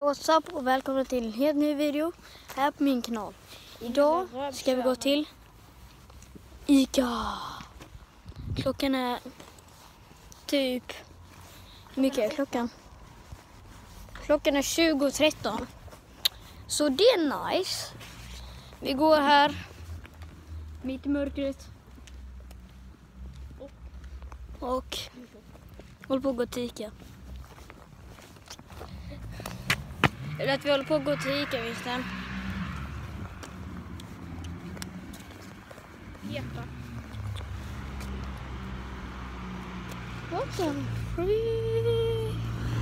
What's up och välkomna till en helt ny video här på min kanal. Idag ska vi gå till ICA. Klockan är typ... Hur mycket är klockan? Klockan är 20:13. Så det är nice. Vi går här mitt i mörkret. Och håller på att gå till ICA. Eller att vi håller på att gå till ICA, visst det? Jätta. What the freak?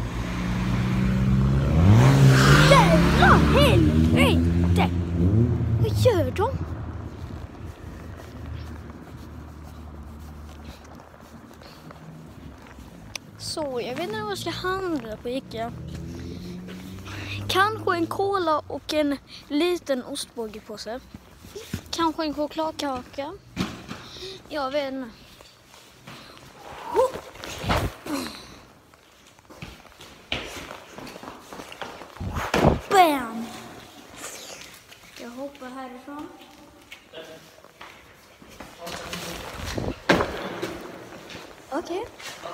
Jävla helvete! Vad gör de? Så, jag vet inte vad jag ska handla på ICA. Kanske en cola och en liten ostbåge på sig. Kanske en chokladkaka. Jag vet inte. Bam! Jag hoppar härifrån. Okej.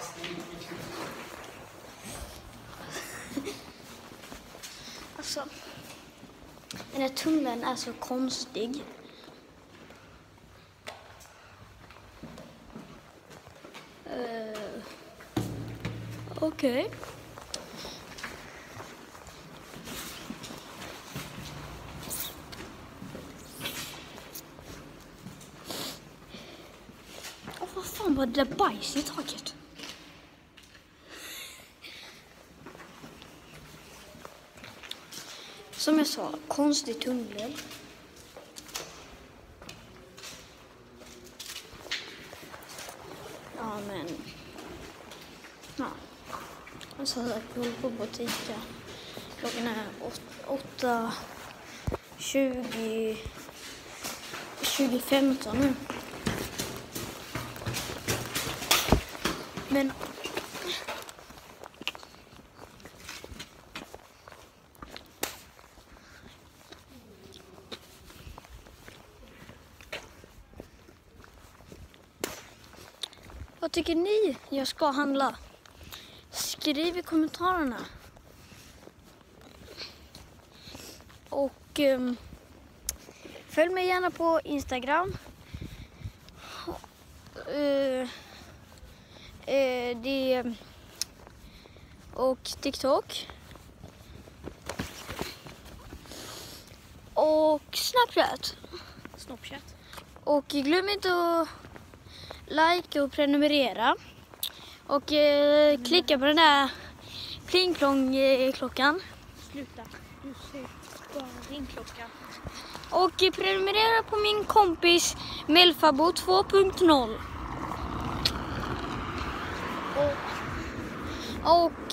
Alltså, den här tunneln är så konstig. Okej. Vad fan var det där bajs i taket? Som jag sa, konstig tunnel. Ja, men... Ja. Alltså, jag håller på butiken. Klockan är 20:15 nu. Men... Vad tycker ni jag ska handla? Skriv i kommentarerna. Och följ mig gärna på Instagram. Och TikTok. Och Snapchat. Och glöm inte att like och prenumerera. Och klicka på den där pling-plong-klockan. Sluta. Du ser bara ringklockan. Och prenumerera på min kompis Melfabo 2.0. Och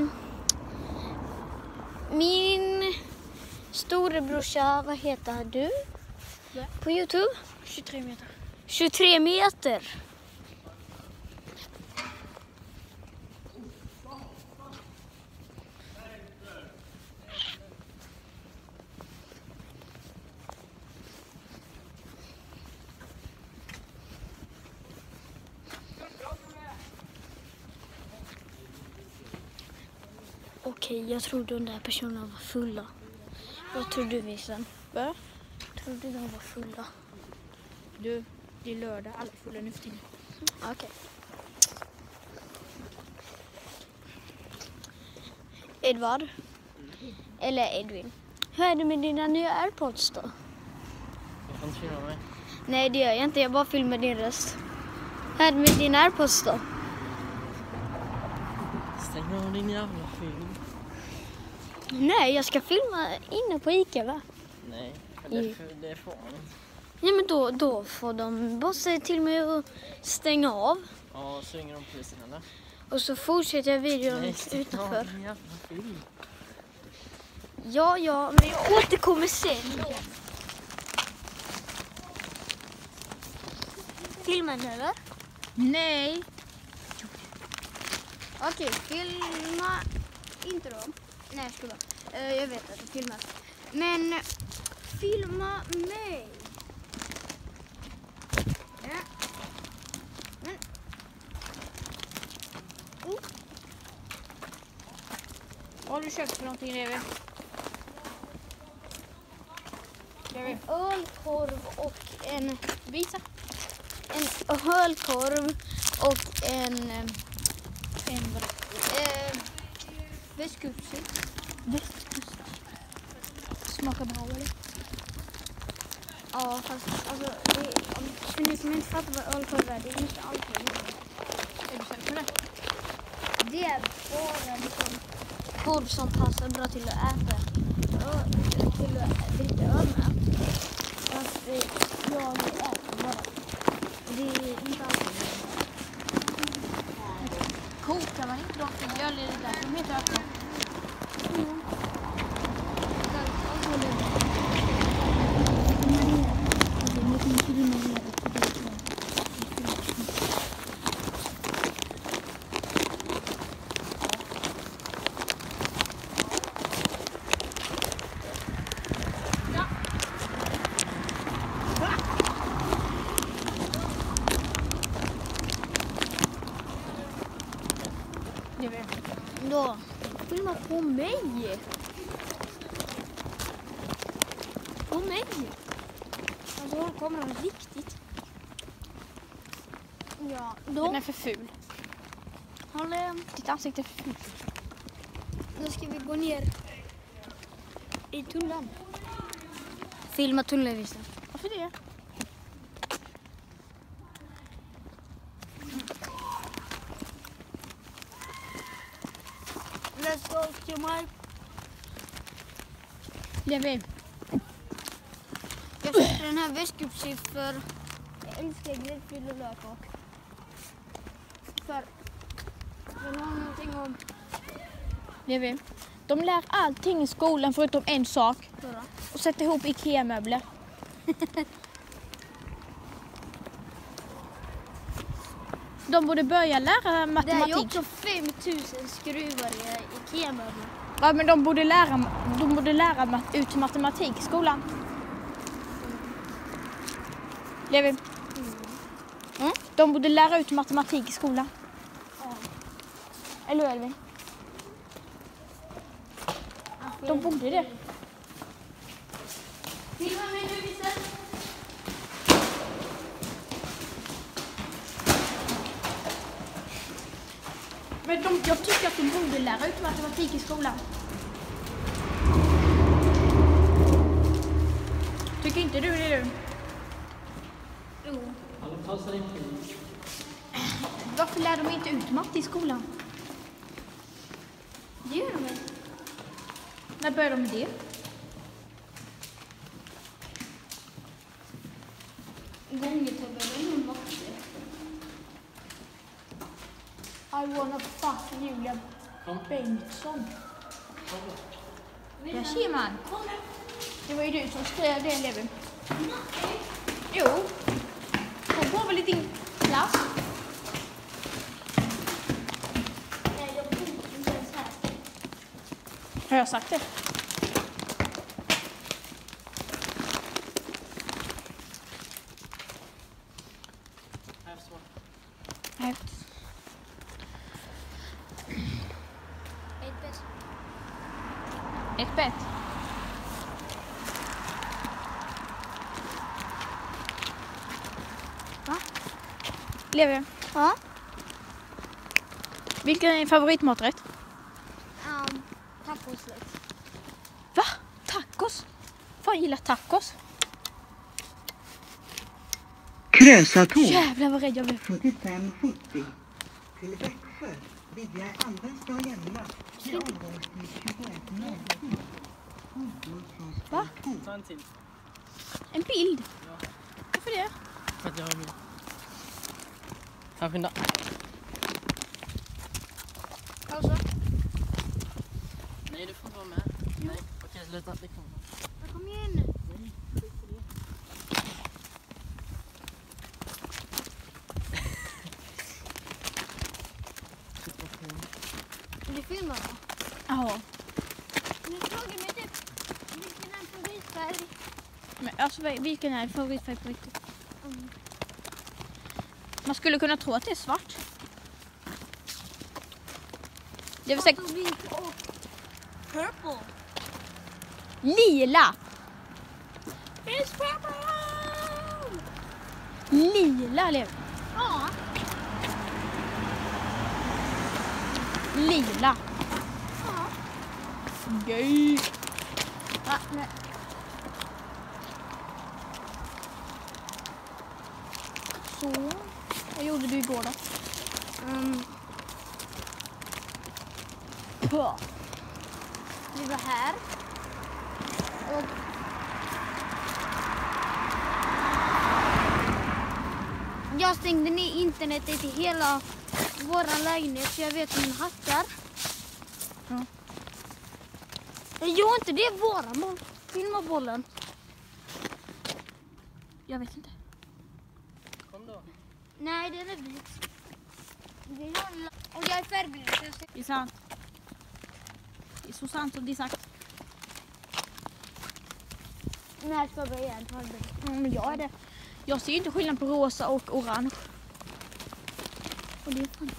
min storebrorsa, vad heter du? Ja. På YouTube? 23 meter. 23 meter. Okej, jag tror de där personerna var fulla. Vad tror du, Vincent? Va? Tror du de var fulla? Du, det är lördag. Alla är fulla nu för tiden. Okej. Edvard? Eller Edvin? Hur är det med dina nya AirPods då? Jag kan inte filma mig. Nej, det gör jag inte. Jag bara filmar din röst. Hur är det med dina AirPods då? Stäng av din jävla film. Nej, jag ska filma inne på ICA, va? Nej, det får man inte. Ja, men då får de bara säga till mig att stänga av. Ja, så ringer de polisen eller? Och så fortsätter jag videon Nej, stäng av utanför. din jävla film. Ja, men jag återkommer sen. Filma nu, eller? Nej. Okej, filma inte då. Nej, jag ska bara. Jag vet att det filmas. Men filma mig. Ja. Men. Vad har du köpt för någonting, Levi? En ölkorv och en... Visa. En ölkorv och en... västkustsylt. Smakar bra, eller? Ja, fast alltså, för ni som inte fattar vad ölkorv är, det är inte alltid. Är du säker på det? Det är bara liksom korv som passar bra till att äta. Till att dricka öl med. Fast jag äter bara. Det är inte alltid. Kokar man inte dem till mjöl, är det där som heter öppna? Då filma på mig. På mig. Alltså då kommer den riktigt. Ja, då. Den är för ful. Ditt ansikte är för fult. Då ska vi gå ner i tunneln. Filma tunnelvisen. Varför det? Let's go to my... Levi. Jag köpte den här väskgruppsylt för jag älskar gräddfil och lökak. För den har någonting om... Levi. De lär allting i skolan förutom en sak. Förra. Och sätta ihop IKEA-möbler. De borde börja lära matematik. Det är ju också 5000 skruvar i IKEA-möbler. Ja, men de borde lära ut matematik i skolan. Levi. Mm. De borde lära ut matematik i skolan. Ja. Eller hur, Elvin? De borde det. Filma mig nu, Visse. Men jag tycker att de borde lära ut matematik i skolan. Tycker inte du det, du? Jo. Varför lär de inte ut matte i skolan? Det gör de väl? När börjar de med det? Gångertabellen är matte. I wanna fuck Julia Bengtsson. Där ser man. Det var ju du som skrev det, Levi. Jo. Hon går väl i din klass? Nej, jag bor inte ens här. Har jag sagt det? Nej. Ett bäst. Ett bett. Va? Levi, Ja. vilken är din favoritmaträtt? Tacoslätt. Va? Tacos? Fan gillar tacos? Krösatåg Jävlar vad rädd jag blev. 7570 till Växjö via Alvesta jämna till avgångstid 21.07. Va? Ta en till. En bild? Ja. Varför det? För att jag har min. Här, skynda. Pausa. Nej, du får inte vara med. Nej, okej, sluta. Det kommer. Kom igen nu. Nej, skit i det. Du filmar va? Ja. Nu tar Men alltså vilken är favoritfärg på riktigt? Man skulle kunna tro att det är svart. Det vill säga Purple. lila. It's purple. Lila lever. Ja. Lila. Ja. Gay. Nej. Så. Vad gjorde du igår då? Vi var här. Och jag stängde ner internetet i hela våra lägenhet så jag vet hur man hackar. Ja. Jag gör inte det, våra boll. Filma bollen. Jag vet inte. Kom då. Nej, det är vit. Och jag är färgblind. Det är sant. Det är så sant som det är sagt. När ska jag börja ta det? Men jag är det. Jag ser inte skillnad på rosa och orange. Och det är fan.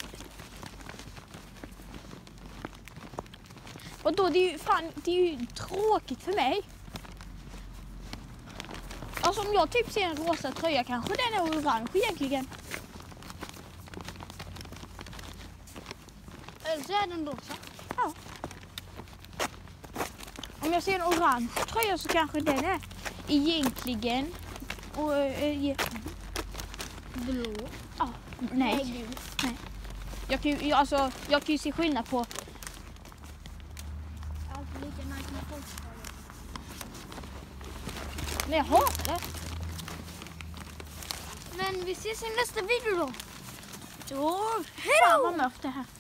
Och då det är ju tråkigt för mig. Alltså om jag typ ser en rosa tröja kanske den är orange egentligen. Eller så är den rosa. Ja. Om jag ser en orange tröja så kanske den är egentligen och Blå. ja, nej. Gul. Jag kan ju se skillnad på. Allt lika nice med folkskala. Men jag hatar det. Men vi ses i nästa video då. Så, hej Fan då! vad mörkt det här.